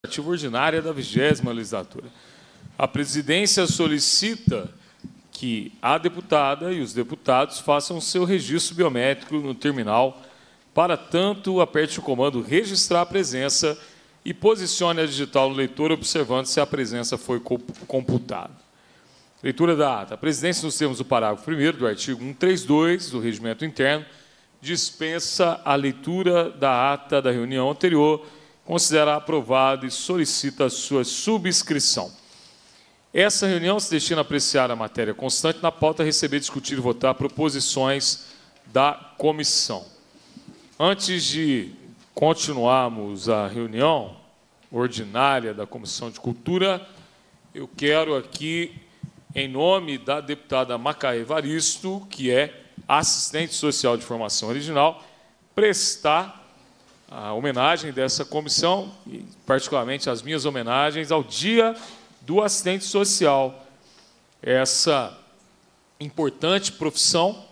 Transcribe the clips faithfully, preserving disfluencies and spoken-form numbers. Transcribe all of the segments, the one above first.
ordinária da vigésima legislatura. A presidência solicita que a deputada e os deputados façam seu registro biométrico no terminal. Para tanto, aperte o comando registrar a presença e posicione a digital no leitor, observando se a presença foi computada. Leitura da ata. A presidência, nos termos do parágrafo primeiro do artigo cento e trinta e dois do Regimento Interno, dispensa a leitura da ata da reunião anterior, considera aprovada e solicita a sua subscrição. Essa reunião se destina a apreciar a matéria constante na pauta, receber, discutir e votar proposições da comissão. Antes de continuarmos a reunião ordinária da Comissão de Cultura, eu quero aqui, em nome da deputada Macaé Evaristo, que é assistente social de formação original, prestar a homenagem dessa comissão, e particularmente as minhas homenagens ao Dia do Assistente Social, essa importante profissão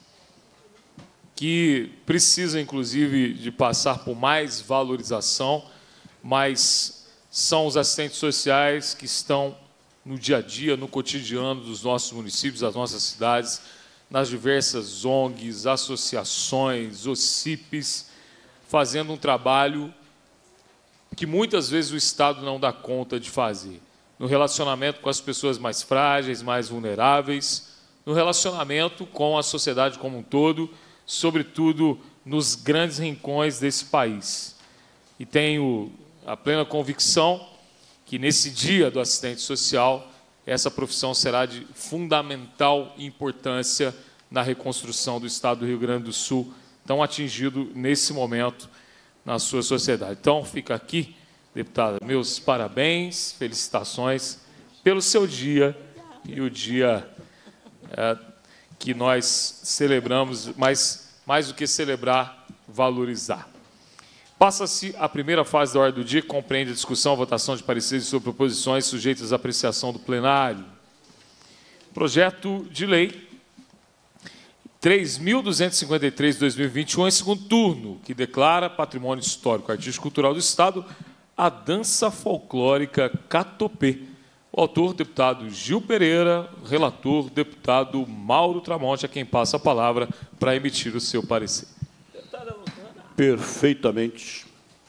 que precisa, inclusive, de passar por mais valorização, mas são os assistentes sociais que estão no dia a dia, no cotidiano dos nossos municípios, das nossas cidades, nas diversas O N Gs, associações, O C I Ps, fazendo um trabalho que muitas vezes o Estado não dá conta de fazer, no relacionamento com as pessoas mais frágeis, mais vulneráveis, no relacionamento com a sociedade como um todo, sobretudo nos grandes rincões desse país. E tenho a plena convicção que, nesse Dia do Assistente Social, essa profissão será de fundamental importância na reconstrução do Estado do Rio Grande do Sul, tão atingido nesse momento na sua sociedade. Então, fica aqui, deputada, meus parabéns, felicitações pelo seu dia e o dia é, que nós celebramos, mas mais do que celebrar, valorizar. Passa-se a primeira fase da ordem do dia, que compreende a discussão, votação de pareceres sobre proposições sujeitas à apreciação do plenário. Projeto de lei três mil duzentos e cinquenta e três de dois mil e vinte e um, em segundo turno, que declara patrimônio histórico artístico cultural do Estado a dança folclórica Catopê. O autor, deputado Gil Pereira, relator, deputado Mauro Tramonte, a quem passa a palavra para emitir o seu parecer. Perfeitamente.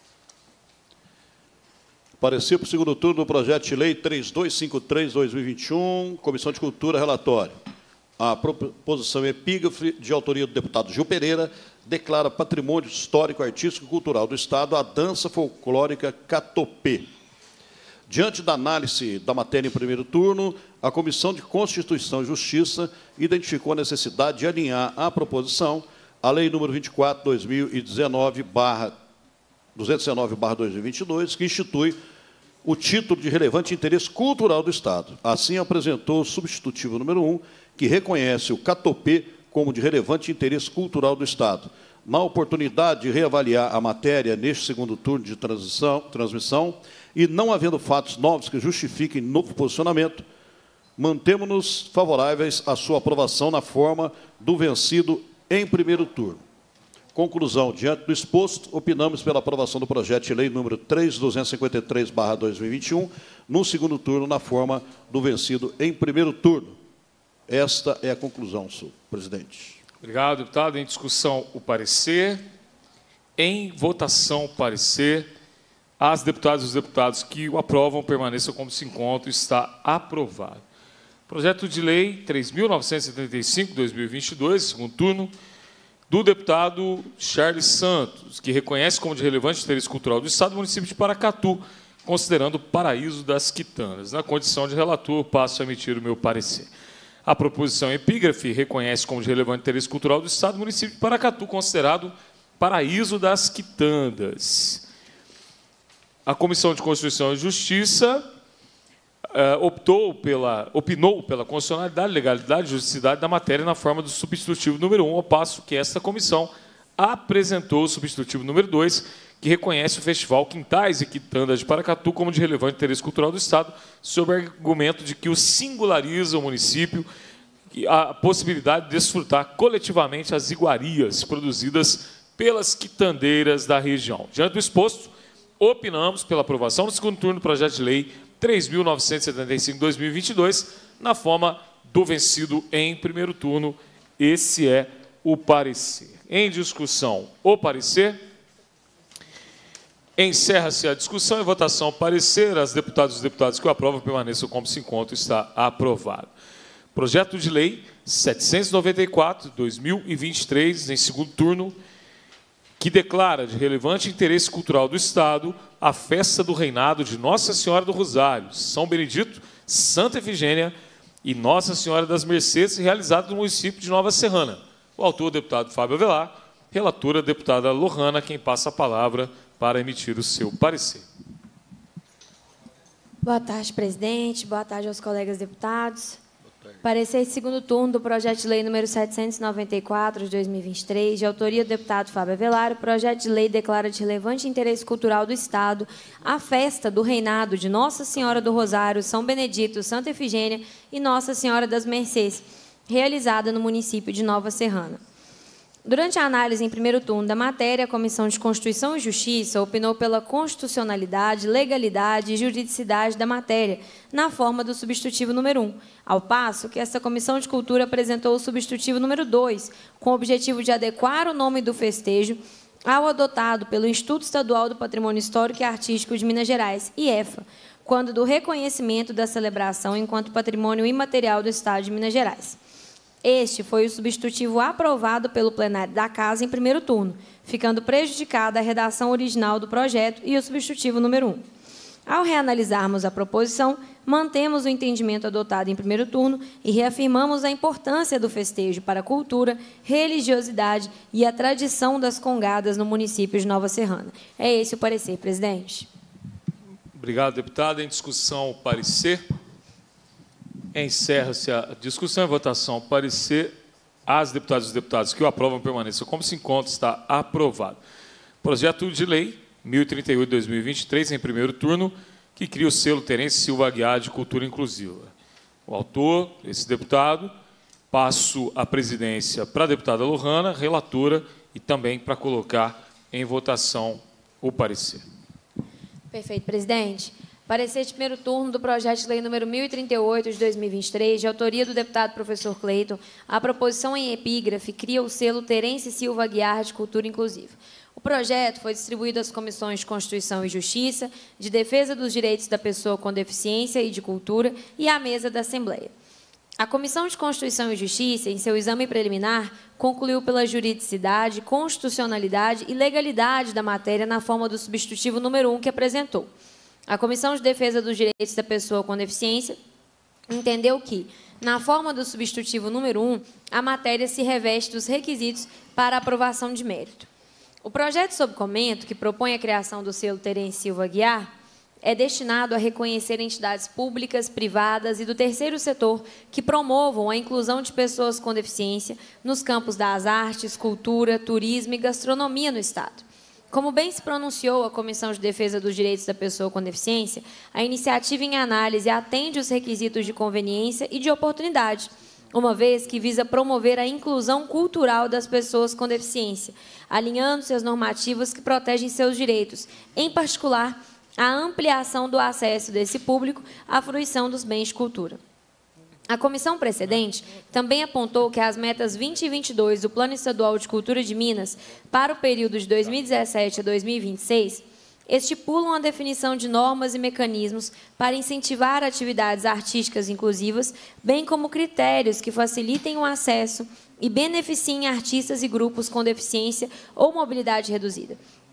Parecer para o segundo turno do projeto de lei três mil duzentos e cinquenta e três de dois mil e vinte e um, Comissão de Cultura, relatório. A proposição epígrafe, de autoria do deputado Gil Pereira, declara patrimônio histórico, artístico e cultural do Estado a dança folclórica Catopê. Diante da análise da matéria em primeiro turno, a Comissão de Constituição e Justiça identificou a necessidade de alinhar a proposição à Lei número vinte e quatro, dois mil e dezenove, barra duzentos e dezenove, barra dois mil e vinte e dois, que institui o título de relevante interesse cultural do Estado. Assim, apresentou o substitutivo número um, que reconhece o Catopê como de relevante interesse cultural do Estado. Na oportunidade de reavaliar a matéria neste segundo turno de transição, transmissão, e não havendo fatos novos que justifiquem novo posicionamento, mantemos-nos favoráveis à sua aprovação na forma do vencido em primeiro turno. Conclusão. Diante do exposto, opinamos pela aprovação do projeto de lei número três mil duzentos e cinquenta e três, barra dois mil e vinte e um, no segundo turno, na forma do vencido em primeiro turno. Esta é a conclusão, senhor presidente. Obrigado, deputado. Em discussão, o parecer. Em votação, o parecer. As deputadas e os deputados que o aprovam permaneçam como se encontram. Está aprovado. Projeto de lei três mil novecentos e setenta e cinco de dois mil e vinte e dois, segundo turno, do deputado Charles Santos, que reconhece como de relevante interesse cultural do Estado o município de Paracatu, considerando o paraíso das quitanas. Na condição de relator, passo a emitir o meu parecer. A proposição epígrafe reconhece como de relevante interesse cultural do Estado o município de Paracatu, considerado paraíso das quitandas. A Comissão de Constituição e Justiça Uh, optou pela, opinou pela constitucionalidade, legalidade e justicidade da matéria na forma do substitutivo número um, ao passo que esta comissão apresentou o substitutivo número dois, que reconhece o Festival Quintais e Quitandas de Paracatu como de relevante interesse cultural do Estado, sob o argumento de que o singulariza o município a possibilidade de desfrutar coletivamente as iguarias produzidas pelas quitandeiras da região. Diante do exposto, opinamos pela aprovação no segundo turno do projeto de lei três mil novecentos e setenta e cinco barra dois mil e vinte e dois, na forma do vencido em primeiro turno. Esse é o parecer. Em discussão, o parecer. Encerra-se a discussão e votação. Parecer. As deputadas e os deputados que o aprovam permaneçam como se encontra. Está aprovado. Projeto de lei setecentos e noventa e quatro barra dois mil e vinte e três, em segundo turno, que declara de relevante interesse cultural do Estado a festa do reinado de Nossa Senhora do Rosário, São Benedito, Santa Efigênia e Nossa Senhora das Mercês, realizado no município de Nova Serrana. O autor, o deputado Fábio Avelar, relatora, a deputada Lohana, quem passa a palavra para emitir o seu parecer. Boa tarde, presidente. Boa tarde aos colegas deputados. Parecer de segundo turno do projeto de lei número setecentos e noventa e quatro, de dois mil e vinte e três, de autoria do deputado Fábio Avelar, o projeto de lei declara de relevante interesse cultural do Estado a festa do reinado de Nossa Senhora do Rosário, São Benedito, Santa Efigênia e Nossa Senhora das Mercês, realizada no município de Nova Serrana. Durante a análise em primeiro turno da matéria, a Comissão de Constituição e Justiça opinou pela constitucionalidade, legalidade e juridicidade da matéria, na forma do substitutivo número um, ao passo que essa Comissão de Cultura apresentou o substitutivo número dois, com o objetivo de adequar o nome do festejo ao adotado pelo Instituto Estadual do Patrimônio Histórico e Artístico de Minas Gerais, I E F A, quando do reconhecimento da celebração enquanto patrimônio imaterial do Estado de Minas Gerais. Este foi o substitutivo aprovado pelo plenário da Casa em primeiro turno, ficando prejudicada a redação original do projeto e o substitutivo número um. Ao reanalisarmos a proposição, mantemos o entendimento adotado em primeiro turno e reafirmamos a importância do festejo para a cultura, religiosidade e a tradição das congadas no município de Nova Serrana. É esse o parecer, presidente. Obrigado, deputada. Em discussão, o parecer. Encerra-se a discussão e votação. Parecer. As deputadas e os deputados que o aprovam permaneçam como se encontra. Está aprovado. Projeto de lei mil e trinta e oito barra dois mil e vinte e três, em primeiro turno, que cria o selo Terence Silva Aguiar de Cultura Inclusiva. O autor, esse deputado, passo a presidência para a deputada Lohana, relatora, e também para colocar em votação o parecer. Perfeito, presidente. Parecer de primeiro turno do projeto de lei número mil e trinta e oito, de dois mil e vinte e três, de autoria do deputado professor Cleiton, a proposição em epígrafe cria o selo Terence Silva Aguiar de Cultura Inclusiva. O projeto foi distribuído às comissões de Constituição e Justiça, de Defesa dos Direitos da Pessoa com Deficiência e de Cultura e à mesa da Assembleia. A Comissão de Constituição e Justiça, em seu exame preliminar, concluiu pela juridicidade, constitucionalidade e legalidade da matéria na forma do substitutivo número um que apresentou. A Comissão de Defesa dos Direitos da Pessoa com Deficiência entendeu que, na forma do substitutivo número um, a matéria se reveste dos requisitos para aprovação de mérito. O projeto sob comento, que propõe a criação do selo Terence Silva Aguiar, é destinado a reconhecer entidades públicas, privadas e do terceiro setor que promovam a inclusão de pessoas com deficiência nos campos das artes, cultura, turismo e gastronomia no Estado. Como bem se pronunciou a Comissão de Defesa dos Direitos da Pessoa com Deficiência, a iniciativa em análise atende os requisitos de conveniência e de oportunidade, uma vez que visa promover a inclusão cultural das pessoas com deficiência, alinhando-se às normativas que protegem seus direitos, em particular, a ampliação do acesso desse público à fruição dos bens de cultura. A comissão precedente também apontou que as metas vinte e vinte e dois do Plano Estadual de Cultura de Minas para o período de dois mil e dezessete a dois mil e vinte e seis estipulam a definição de normas e mecanismos para incentivar atividades artísticas inclusivas, bem como critérios que facilitem o acesso e beneficiem artistas e grupos com deficiência ou mobilidade reduzida.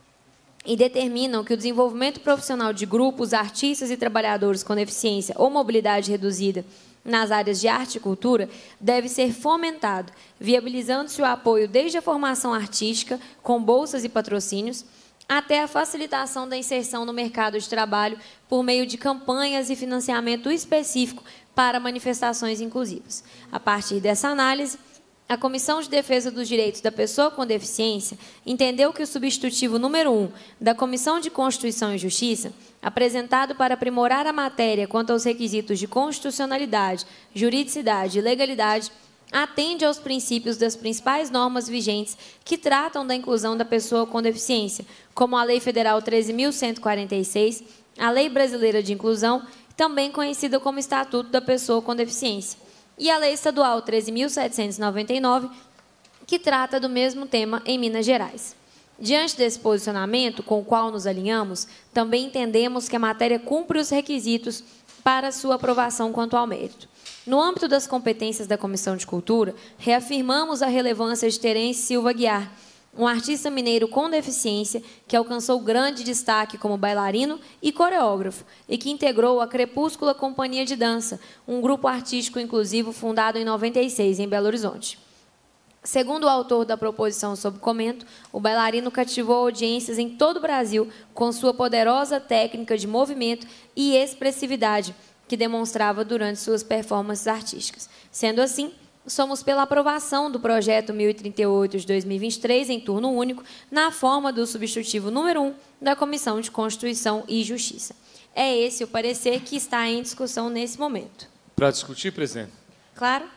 E determinam que o desenvolvimento profissional de grupos, artistas e trabalhadores com deficiência ou mobilidade reduzida nas áreas de arte e cultura deve ser fomentado, viabilizando-se o apoio desde a formação artística, com bolsas e patrocínios, até a facilitação da inserção no mercado de trabalho por meio de campanhas e financiamento específico para manifestações inclusivas. A partir dessa análise, a Comissão de Defesa dos Direitos da Pessoa com Deficiência entendeu que o substitutivo número um da Comissão de Constituição e Justiça, apresentado para aprimorar a matéria quanto aos requisitos de constitucionalidade, juridicidade e legalidade, atende aos princípios das principais normas vigentes que tratam da inclusão da pessoa com deficiência, como a Lei Federal treze mil cento e quarenta e seis, a Lei Brasileira de Inclusão, também conhecida como Estatuto da Pessoa com Deficiência, e a Lei Estadual treze mil setecentos e noventa e nove, que trata do mesmo tema em Minas Gerais. Diante desse posicionamento, com o qual nos alinhamos, também entendemos que a matéria cumpre os requisitos para sua aprovação quanto ao mérito. No âmbito das competências da Comissão de Cultura, reafirmamos a relevância de Terence Silva Guiar, um artista mineiro com deficiência que alcançou grande destaque como bailarino e coreógrafo e que integrou a Crepúscula Companhia de Dança, um grupo artístico inclusivo fundado em noventa e seis, em Belo Horizonte. Segundo o autor da proposição sob comento, o bailarino cativou audiências em todo o Brasil com sua poderosa técnica de movimento e expressividade, que demonstrava durante suas performances artísticas. Sendo assim, somos pela aprovação do projeto mil e trinta e oito de dois mil e vinte e três em turno único, na forma do substitutivo número um da Comissão de Constituição e Justiça. É esse o parecer que está em discussão nesse momento. Para discutir, presidente? Claro.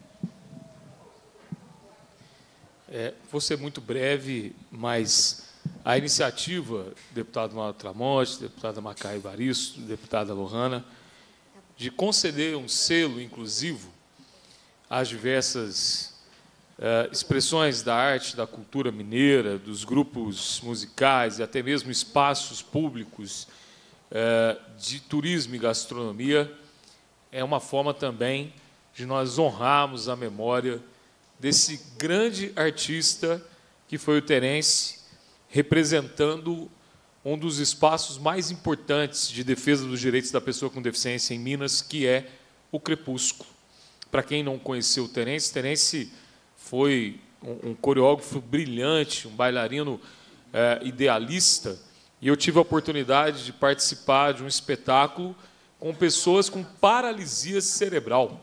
É, vou ser muito breve, mas a iniciativa, deputado Mauro Tramonte, deputada Macá Evaristo, deputada Lohana, de conceder um selo inclusivo às diversas uh, expressões da arte, da cultura mineira, dos grupos musicais e até mesmo espaços públicos uh, de turismo e gastronomia, é uma forma também de nós honrarmos a memória desse grande artista que foi o Terence, representando um dos espaços mais importantes de defesa dos direitos da pessoa com deficiência em Minas, que é o Crepúsculo. Para quem não conheceu o Terence, Terence foi um, um coreógrafo brilhante, um bailarino é, idealista, e eu tive a oportunidade de participar de um espetáculo com pessoas com paralisia cerebral,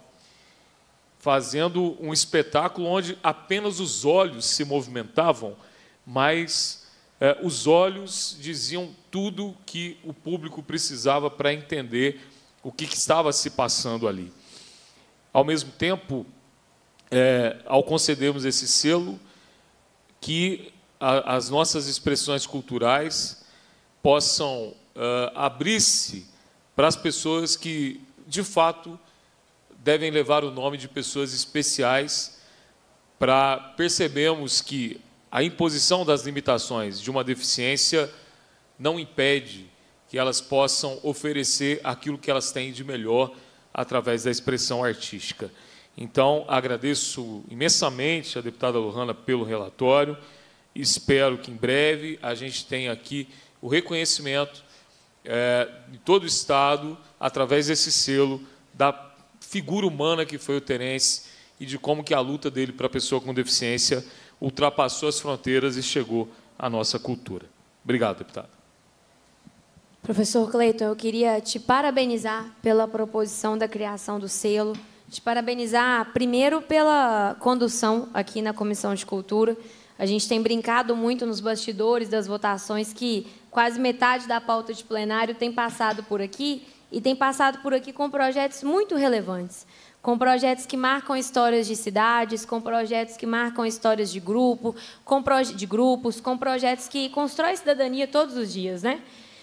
fazendo um espetáculo onde apenas os olhos se movimentavam, mas eh, os olhos diziam tudo que o público precisava para entender o que, que estava se passando ali. Ao mesmo tempo, eh, ao concedermos esse selo, que a, as nossas expressões culturais possam eh, abrir-se para as pessoas que, de fato, devem levar o nome de pessoas especiais, para percebermos que a imposição das limitações de uma deficiência não impede que elas possam oferecer aquilo que elas têm de melhor através da expressão artística. Então, agradeço imensamente a deputada Lohana pelo relatório, espero que em breve a gente tenha aqui o reconhecimento é, de todo o Estado, através desse selo, da figura humana que foi o Terence e de como que a luta dele para a pessoa com deficiência ultrapassou as fronteiras e chegou à nossa cultura. Obrigado, deputado. Professor Cleiton, eu queria te parabenizar pela proposição da criação do selo, te parabenizar, primeiro, pela condução aqui na Comissão de Cultura. A gente tem brincado muito nos bastidores das votações que quase metade da pauta de plenário tem passado por aqui, e tem passado por aqui com projetos muito relevantes, com projetos que marcam histórias de cidades, com projetos que marcam histórias de grupo, com proje de grupos, com projetos que constroem cidadania todos os dias, né?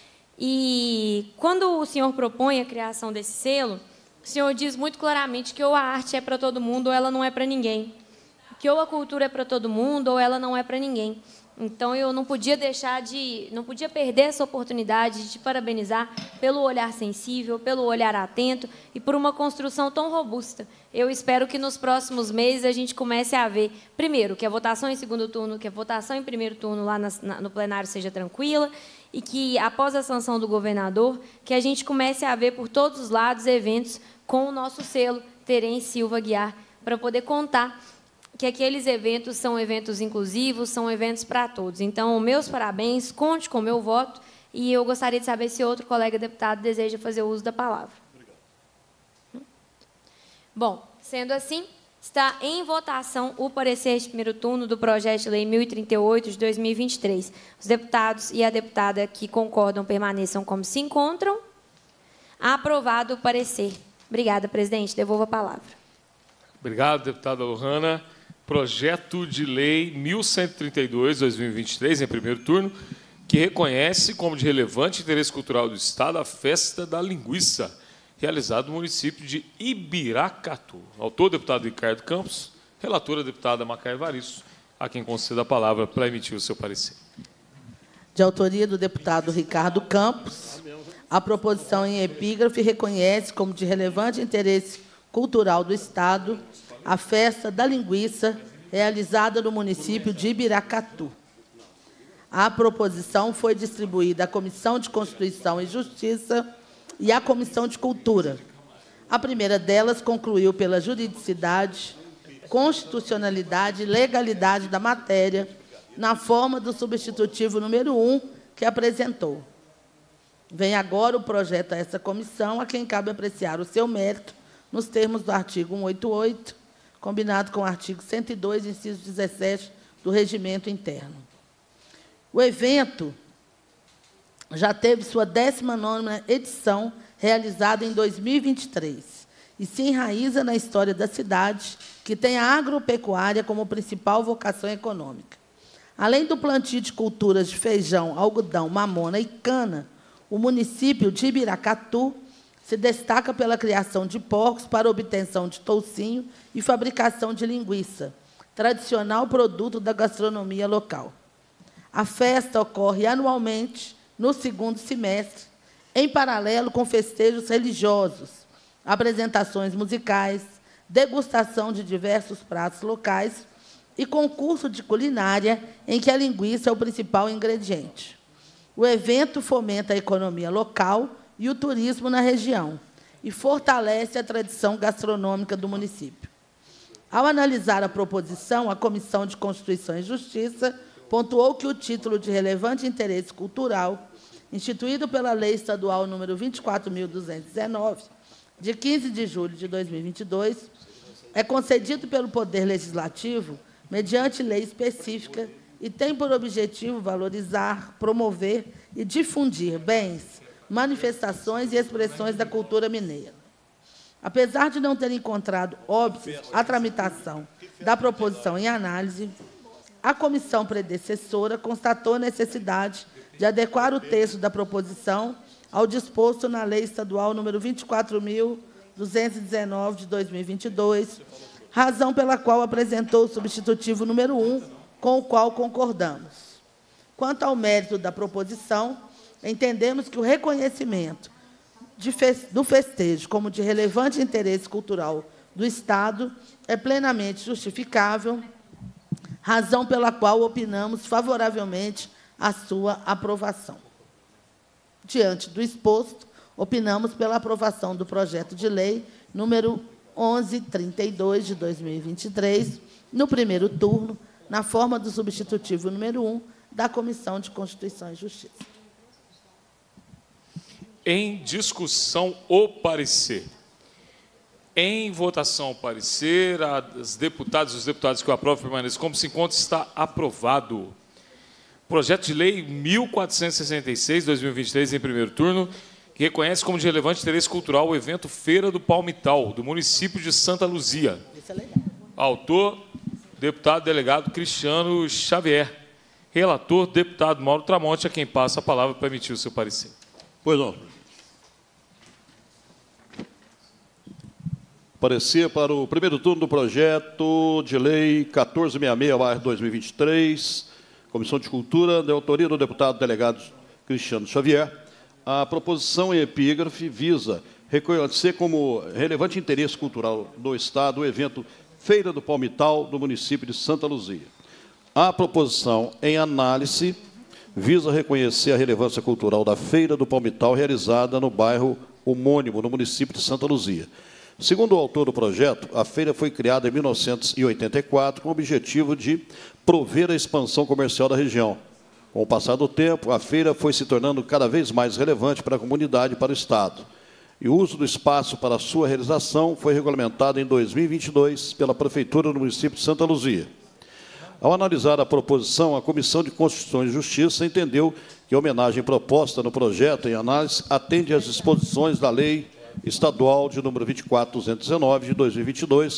E quando o senhor propõe a criação desse selo, o senhor diz muito claramente que ou a arte é para todo mundo ou ela não é para ninguém, que ou a cultura é para todo mundo ou ela não é para ninguém. Então, eu não podia deixar de, não podia perder essa oportunidade de te parabenizar pelo olhar sensível, pelo olhar atento e por uma construção tão robusta. Eu espero que nos próximos meses a gente comece a ver, primeiro, que a votação em segundo turno, que a votação em primeiro turno lá na, na, no plenário seja tranquila e que, após a sanção do governador, que a gente comece a ver por todos os lados eventos com o nosso selo, Terence Silva Guiar, para poder contar que aqueles eventos são eventos inclusivos, são eventos para todos. Então, meus parabéns, conte com o meu voto, e eu gostaria de saber se outro colega deputado deseja fazer uso da palavra. Obrigado. Bom, sendo assim, está em votação o parecer de primeiro turno do projeto de lei mil e trinta e oito de dois mil e vinte e três. Os deputados e a deputada que concordam permaneçam como se encontram. Aprovado o parecer. Obrigada, presidente. Devolvo a palavra. Obrigado, deputada Lohana. Projeto de Lei mil cento e trinta e dois, dois mil e vinte e três, em primeiro turno, que reconhece como de relevante interesse cultural do Estado a Festa da Linguiça, realizada no município de Ibiracatu. Autor, deputado Ricardo Campos. Relatora, deputada Macaé Varisto, a quem concedo a palavra para emitir o seu parecer. De autoria do deputado Ricardo Campos, a proposição em epígrafe reconhece como de relevante interesse cultural do Estado a Festa da Linguiça, realizada no município de Ibiracatu. A proposição foi distribuída à Comissão de Constituição e Justiça e à Comissão de Cultura. A primeira delas concluiu pela juridicidade, constitucionalidade e legalidade da matéria, na forma do substitutivo número um que apresentou. Vem agora o projeto a essa comissão, a quem cabe apreciar o seu mérito, nos termos do artigo cento e oitenta e oito, combinado com o artigo cento e dois, inciso dezessete, do Regimento Interno. O evento já teve sua décima nona edição, realizada em dois mil e vinte e três, e se enraiza na história da cidade, que tem a agropecuária como principal vocação econômica. Além do plantio de culturas de feijão, algodão, mamona e cana, o município de Ibiracatu se destaca pela criação de porcos para obtenção de toucinho e fabricação de linguiça, tradicional produto da gastronomia local. A festa ocorre anualmente, no segundo semestre, em paralelo com festejos religiosos, apresentações musicais, degustação de diversos pratos locais e concurso de culinária em que a linguiça é o principal ingrediente. O evento fomenta a economia local e o turismo na região e fortalece a tradição gastronômica do município. Ao analisar a proposição, a Comissão de Constituição e Justiça pontuou que o título de relevante interesse cultural, instituído pela Lei Estadual número vinte e quatro mil duzentos e dezenove, de quinze de julho de dois mil e vinte e dois, é concedido pelo Poder Legislativo mediante lei específica e tem por objetivo valorizar, promover e difundir bens, manifestações e expressões da cultura mineira. Apesar de não ter encontrado óbice a tramitação da proposição em análise, a comissão predecessora constatou a necessidade de adequar o texto da proposição ao disposto na Lei Estadual número vinte e quatro mil duzentos e dezenove, de dois mil e vinte e dois, razão pela qual apresentou o substitutivo número um, com o qual concordamos. Quanto ao mérito da proposição, entendemos que o reconhecimento de fe- do festejo como de relevante interesse cultural do Estado é plenamente justificável, razão pela qual opinamos favoravelmente a sua aprovação. Diante do exposto, opinamos pela aprovação do projeto de lei número onze trinta e dois, de dois mil e vinte e três, no primeiro turno, na forma do substitutivo número um da Comissão de Constituição e Justiça. Em discussão, o parecer. Em votação, o parecer. As deputadas e os deputados que o aprovam permaneçam como se encontra, está aprovado. Projeto de Lei mil quatrocentos e sessenta e seis, dois mil e vinte e três, em primeiro turno, que reconhece como de relevante interesse cultural o evento Feira do Palmital, do município de Santa Luzia. Isso é legal. Autor, deputado delegado Cristiano Xavier. Relator, deputado Mauro Tramonte, a quem passa a palavra para emitir o seu parecer. Pois não. Parecer para o primeiro turno do projeto de lei quatorze sessenta e seis, barra dois mil e vinte e três, Comissão de Cultura, de autoria do deputado delegado Cristiano Xavier. A proposição em epígrafe visa reconhecer como relevante interesse cultural do Estado o evento Feira do Palmital, do município de Santa Luzia. A proposição em análise visa reconhecer a relevância cultural da Feira do Palmital, realizada no bairro homônimo, no município de Santa Luzia. Segundo o autor do projeto, a feira foi criada em mil novecentos e oitenta e quatro com o objetivo de prover a expansão comercial da região. Com o passar do tempo, a feira foi se tornando cada vez mais relevante para a comunidade e para o Estado. E o uso do espaço para a sua realização foi regulamentado em dois mil e vinte e dois pela Prefeitura do município de Santa Luzia. Ao analisar a proposição, a Comissão de Constituição e Justiça entendeu que a homenagem proposta no projeto em análise atende às disposições da Lei Estadual de número vinte e quatro mil duzentos e dezenove, de dois mil e vinte e dois,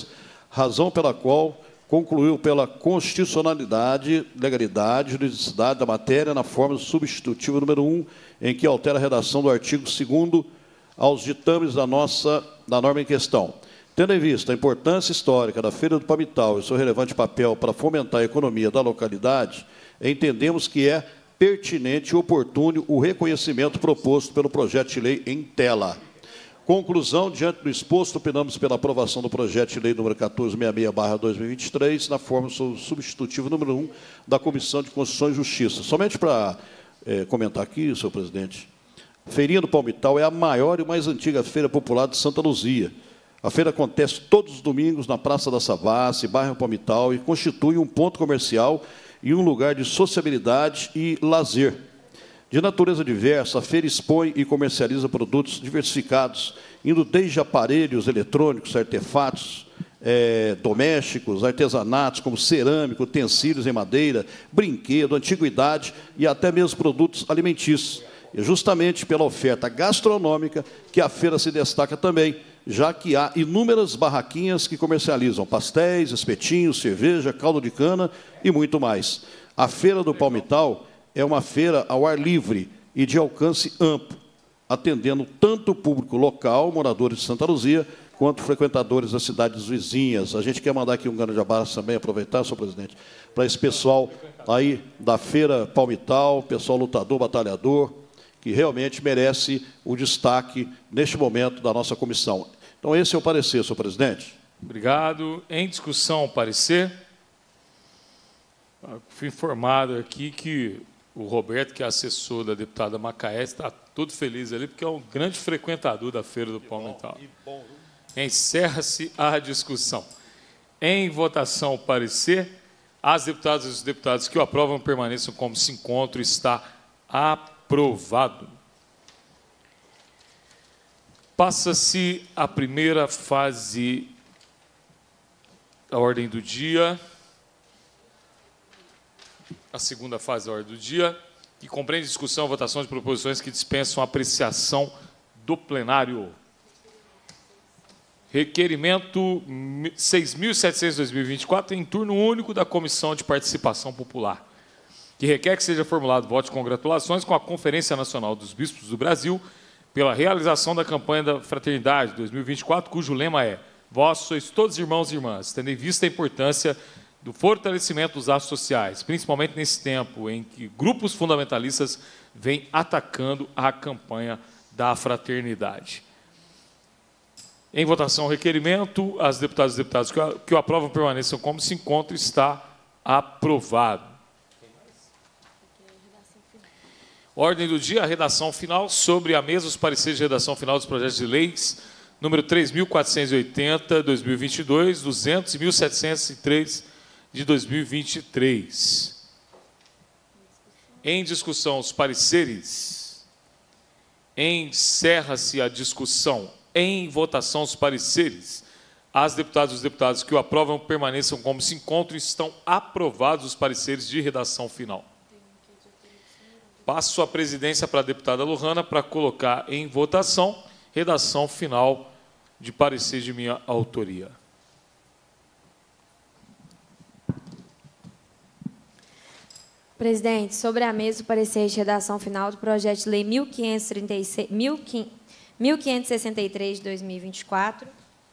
razão pela qual concluiu pela constitucionalidade, legalidade, juridicidade da matéria na forma substitutiva número um, em que altera a redação do artigo segundo aos ditames da nossa da norma em questão. Tendo em vista a importância histórica da Feira do Palmital e seu relevante papel para fomentar a economia da localidade, entendemos que é pertinente e oportuno o reconhecimento proposto pelo projeto de lei em tela. Conclusão, diante do exposto, opinamos pela aprovação do projeto de lei número quatorze sessenta e seis barra dois mil e vinte e três, na forma substitutiva número um da Comissão de Constituição e Justiça. Somente para é, comentar aqui, senhor presidente, a Feirinha do Palmital é a maior e mais antiga feira popular de Santa Luzia. A feira acontece todos os domingos na Praça da Savassi, bairro Palmital, e constitui um ponto comercial e um lugar de sociabilidade e lazer. De natureza diversa, a feira expõe e comercializa produtos diversificados, indo desde aparelhos eletrônicos, artefatos é, domésticos, artesanatos, como cerâmica, utensílios em madeira, brinquedo, antiguidade e até mesmo produtos alimentícios. E justamente pela oferta gastronômica que a feira se destaca também, já que há inúmeras barraquinhas que comercializam pastéis, espetinhos, cerveja, caldo de cana e muito mais. A Feira do Palmital é uma feira ao ar livre e de alcance amplo, atendendo tanto o público local, moradores de Santa Luzia, quanto frequentadores das cidades vizinhas. A gente quer mandar aqui um grande abraço também, aproveitar, senhor presidente, para esse pessoal aí da Feira Palmital, pessoal lutador, batalhador, que realmente merece o destaque neste momento da nossa comissão. Então, esse é o parecer, senhor presidente. Obrigado. Em discussão, o parecer. Fui informado aqui que o Roberto, que é assessor da deputada Macaé, está todo feliz ali, porque é um grande frequentador da Feira do Palmital. Encerra-se a discussão. Em votação, o parecer. As deputadas e os deputados que o aprovam permaneçam como se encontram. Está aprovado. Passa-se a primeira fase da ordem do dia. A segunda fase da ordem do dia, que compreende discussão e votação de proposições que dispensam a apreciação do plenário. Requerimento seis mil e setecentos de dois mil e vinte e quatro, em turno único da Comissão de Participação Popular, que requer que seja formulado voto de congratulações com a Conferência Nacional dos Bispos do Brasil pela realização da campanha da Fraternidade dois mil e vinte e quatro, cujo lema é: vós sois todos irmãos e irmãs, tendo em vista a importância do fortalecimento dos laços sociais, principalmente nesse tempo em que grupos fundamentalistas vêm atacando a campanha da fraternidade. Em votação, o requerimento, as deputadas e deputados que o aprovam permaneçam como se encontram. Está aprovado. Ordem do dia, a redação final. Sobre a mesa, os pareceres de redação final dos projetos de leis número três mil quatrocentos e oitenta, dois mil e vinte e dois, duzentos e mil setecentos e três de dois mil e vinte e três. Em discussão, os pareceres. Encerra-se a discussão. Em votação, os pareceres. As deputadas e os deputados que o aprovam permaneçam como se encontram. Estão aprovados os pareceres de redação final. Passo a presidência para a deputada Lohana para colocar em votação redação final de parecer de minha autoria. Presidente, sobre a mesa o parecer de redação final do projeto de lei mil quinhentos e sessenta e três de dois mil e vinte e quatro.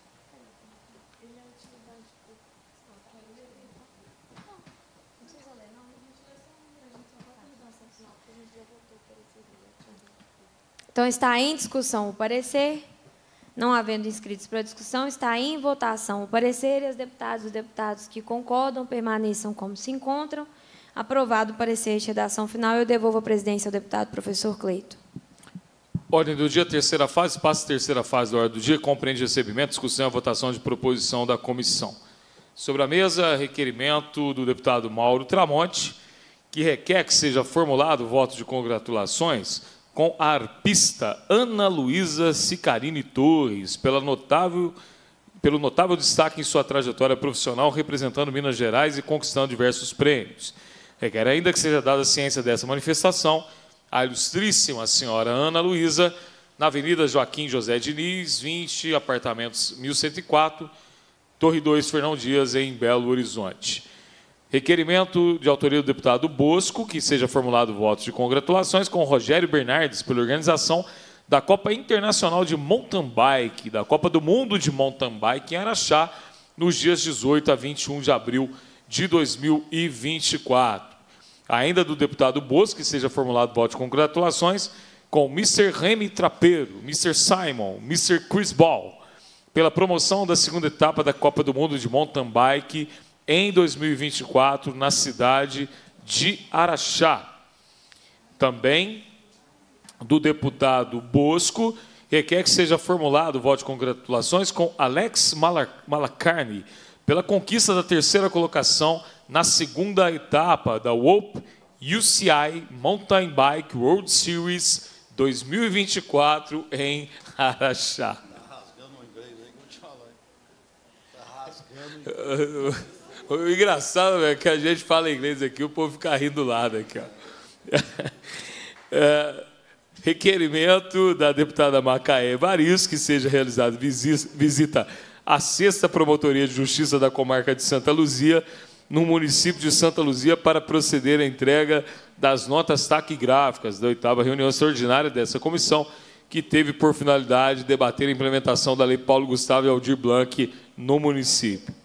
Então, está em discussão o parecer. Não havendo inscritos para a discussão, está em votação o parecer e as deputadas e os deputados que concordam permaneçam como se encontram. Aprovado o parecer de redação final, eu devolvo a presidência ao deputado professor Cleito. Ordem do dia, terceira fase. Passa a terceira fase da ordem do dia, compreende recebimento, discussão e votação de proposição da comissão. Sobre a mesa, requerimento do deputado Mauro Tramonte, que requer que seja formulado o voto de congratulações com a arpista Ana Luísa Sicarini Torres, pela notável, pelo notável destaque em sua trajetória profissional, representando Minas Gerais e conquistando diversos prêmios. Requer ainda que seja dada ciência dessa manifestação à ilustríssima senhora Ana Luísa, na Avenida Joaquim José Diniz, vinte, apartamentos mil cento e quatro, Torre dois, Fernão Dias, em Belo Horizonte. Requerimento de autoria do deputado Bosco, que seja formulado votos de congratulações com Rogério Bernardes pela organização da Copa Internacional de Mountain Bike, da Copa do Mundo de Mountain Bike em Araxá, nos dias dezoito a vinte e um de abril de dois mil e vinte e quatro. Ainda do deputado Bosco, que seja formulado voto de congratulações com mister Remy Trapeiro, mister Simon, mister Chris Ball, pela promoção da segunda etapa da Copa do Mundo de Mountain Bike em dois mil e vinte e quatro, na cidade de Araxá. Também do deputado Bosco, requer que seja formulado o voto de congratulações com Alex Malacarne pela conquista da terceira colocação na segunda etapa da W O P U C I Mountain Bike World Series dois mil e vinte e quatro em Araxá. Está rasgando o inglês aí, vou te falar. Está rasgando o inglês. O engraçado é que a gente fala inglês aqui, o povo fica rindo do lado aqui. Ó. É, requerimento da deputada Macaé Evaristo, que seja realizada visita à sexta Promotoria de Justiça da Comarca de Santa Luzia, no município de Santa Luzia, para proceder à entrega das notas taquigráficas da oitava reunião extraordinária dessa comissão, que teve por finalidade debater a implementação da Lei Paulo Gustavo e Aldir Blanc no município.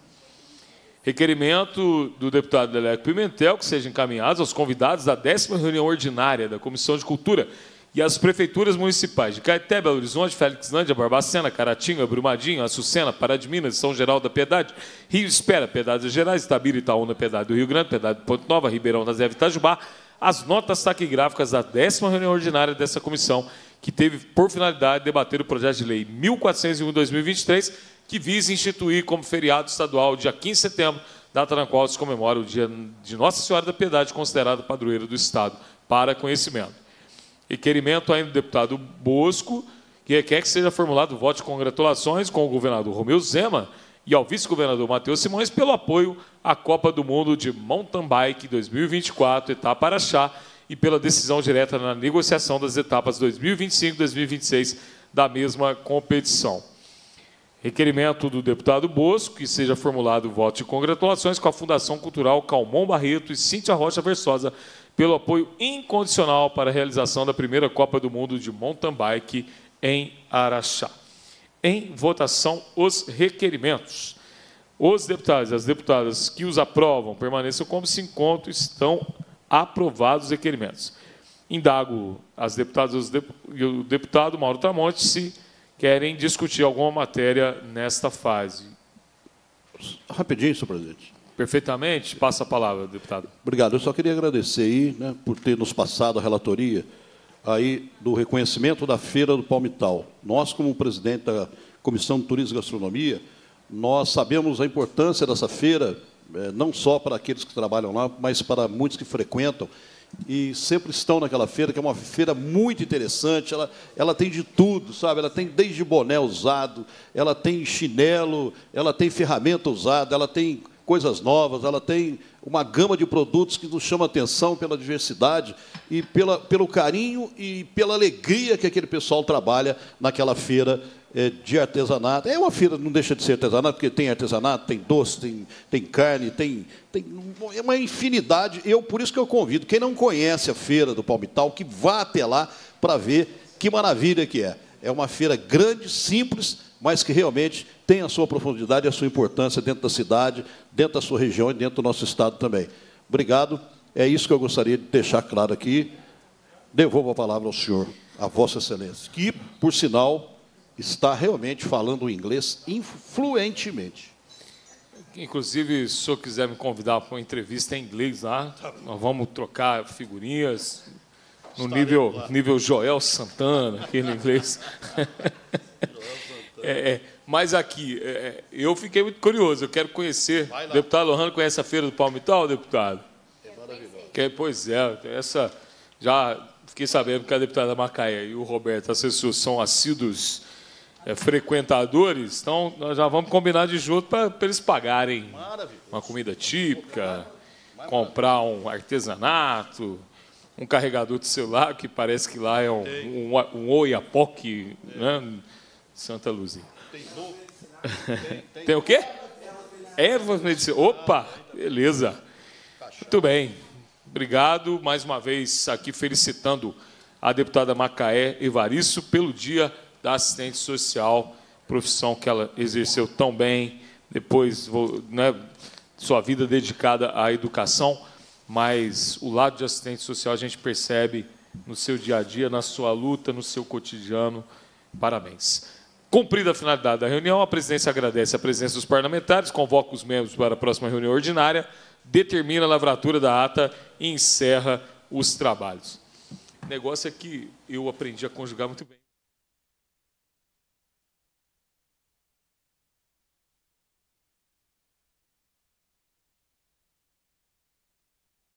Requerimento do deputado Leleco Pimentel, que sejam encaminhados aos convidados da décima reunião ordinária da Comissão de Cultura e às prefeituras municipais de Caeté, Belo Horizonte, Felixlândia, Barbacena, Caratinga, Brumadinho, Açucena, Pará de Minas, São Geraldo da Piedade, Rio Espera, Piedade das Gerais, Itabira, Itaúna, Piedade do Rio Grande, Piedade de Ponte Nova, Ribeirão das Neves, Itajubá, as notas taquigráficas da décima reunião ordinária dessa comissão, que teve por finalidade debater o projeto de lei mil quatrocentos e um de dois mil e vinte e três, que visa instituir como feriado estadual, dia quinze de setembro, data na qual se comemora o dia de Nossa Senhora da Piedade, considerada padroeira do Estado, para conhecimento. Requerimento ainda do deputado Bosco, que requer que seja formulado voto de congratulações com o governador Romeu Zema e ao vice-governador Matheus Simões pelo apoio à Copa do Mundo de Mountain Bike dois mil e vinte e quatro, etapa Araxá, e pela decisão direta na negociação das etapas dois mil e vinte e cinco e dois mil e vinte e seis da mesma competição. Requerimento do deputado Bosco, que seja formulado o voto de congratulações com a Fundação Cultural Calmon Barreto e Cíntia Rocha Versosa pelo apoio incondicional para a realização da primeira Copa do Mundo de Mountain Bike em Araxá. Em votação, os requerimentos. Os deputados e as deputadas que os aprovam permaneçam como se encontram, estão aprovados os requerimentos. Indago as deputadas e o deputado Mauro Tramonte se querem discutir alguma matéria nesta fase. Rapidinho, senhor presidente. Perfeitamente. Passa a palavra, deputado. Obrigado. Eu só queria agradecer aí, né, por ter nos passado a relatoria aí do reconhecimento da Feira do Palmital. Nós, como presidente da Comissão de Turismo e Gastronomia, nós sabemos a importância dessa feira, eh, não só para aqueles que trabalham lá, mas para muitos que frequentam, e sempre estão naquela feira, que é uma feira muito interessante, ela, ela tem de tudo, sabe? Ela tem desde boné usado, ela tem chinelo, ela tem ferramenta usada, ela tem coisas novas, ela tem uma gama de produtos que nos chama a atenção pela diversidade e pela, pelo carinho e pela alegria que aquele pessoal trabalha naquela feira é, de artesanato. É uma feira, não deixa de ser artesanato, porque tem artesanato, tem doce, tem, tem carne, tem, tem é uma infinidade. Eu, por isso que eu convido, quem não conhece a Feira do Palmital, que vá até lá para ver que maravilha que é. É uma feira grande, simples, mas que realmente tem a sua profundidade e a sua importância dentro da cidade, dentro da sua região e dentro do nosso estado também. Obrigado. É isso que eu gostaria de deixar claro aqui. Devolvo a palavra ao senhor, a Vossa Excelência, que, por sinal, está realmente falando o inglês influentemente. Inclusive, se o senhor quiser me convidar para uma entrevista em inglês lá, nós vamos trocar figurinhas no nível, nível Joel Santana, aquele inglês. É, é, mas aqui, é, eu fiquei muito curioso, eu quero conhecer. O deputado Lohane conhece a Feira do Palmital, deputado? É maravilhoso. Que, pois é, essa, já fiquei sabendo que a deputada Macaé e o Roberto Assessor são assíduos é, frequentadores, então nós já vamos combinar de junto para eles pagarem uma comida típica, comprar um artesanato, um carregador de celular, que parece que lá é um, um, um Oiapoque, né? Santa Luzia. Tem, tem, tem o quê? Ervas medicinais. Opa, beleza. Muito bem. Obrigado. Mais uma vez aqui felicitando a deputada Macaé Evaristo pelo Dia da Assistente Social, profissão que ela exerceu tão bem, depois, né, sua vida dedicada à educação, mas o lado de assistente social a gente percebe no seu dia a dia, na sua luta, no seu cotidiano. Parabéns. Cumprida a finalidade da reunião, a presidência agradece a presença dos parlamentares, convoca os membros para a próxima reunião ordinária, determina a lavratura da ata e encerra os trabalhos. O negócio é que eu aprendi a conjugar muito bem.